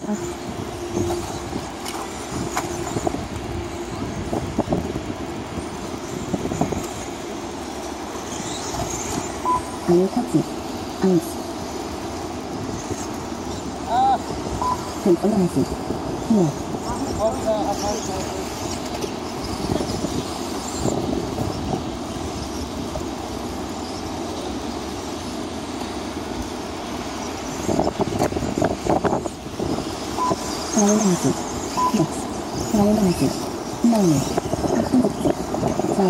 41, 1. 35, 4. Dreiunddreißig, 6, 33, 9, 78, 2.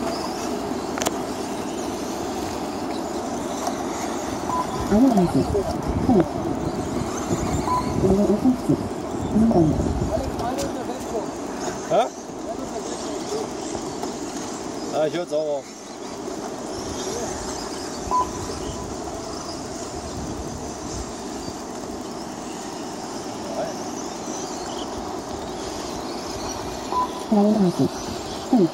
31, 5, 57, 7. Hä? Ja, ich hör's auch auf. Dreiunddreißig, 5.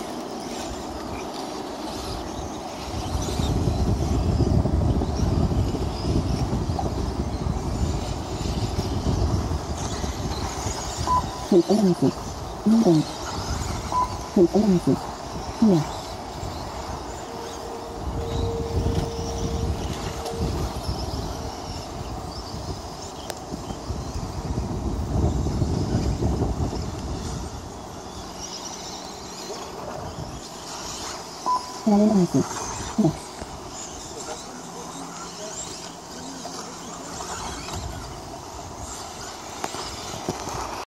35, 7. 35, 4. 33, 6.